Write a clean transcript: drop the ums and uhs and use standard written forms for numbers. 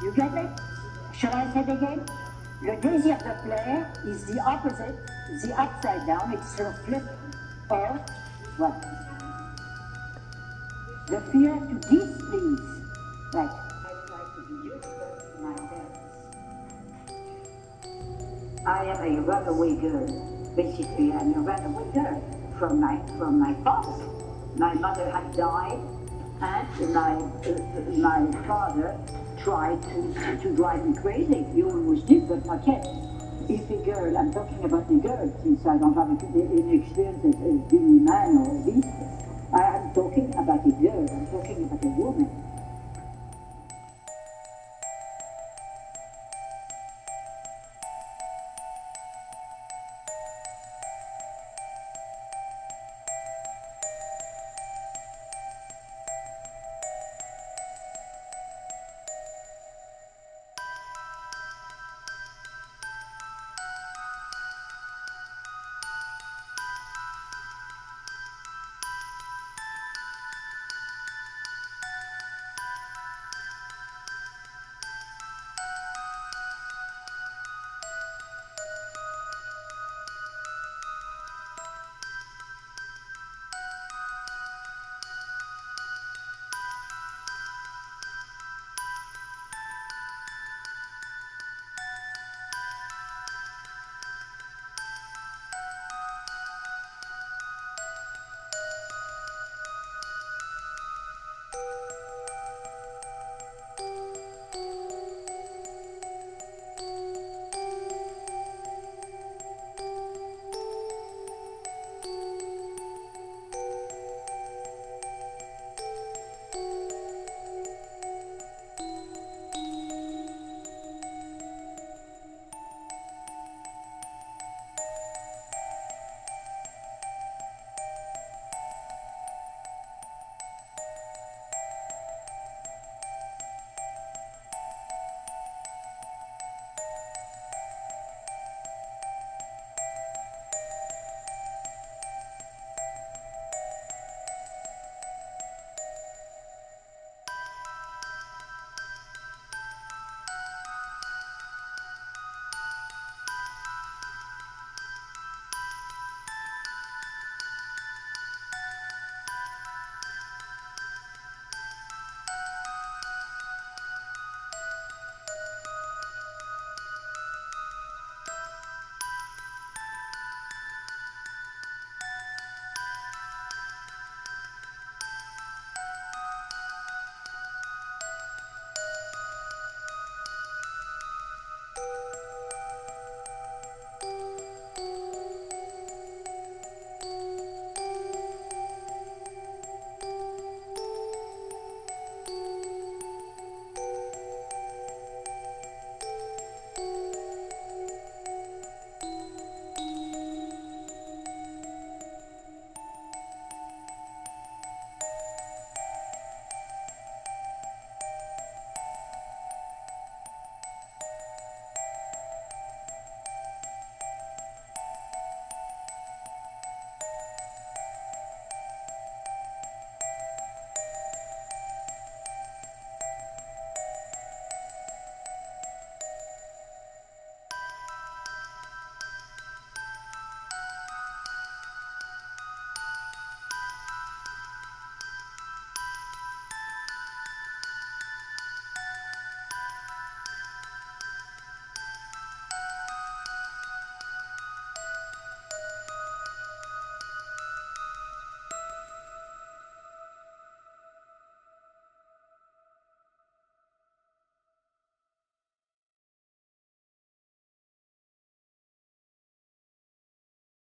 You get it? Shall I say it again? Le désir de plaire is the opposite, the upside down. It's a flip of what? The fear to displease. Right. I try to be useful to my parents. I am a runaway girl. Basically, I'm a runaway girl from my father. My mother had died, and my father tried to drive me crazy. He almost did, but not yet. If a girl, I'm talking about a girl, since I don't have any experience as being a man or a beast, I am talking about a girl, I'm talking about a woman.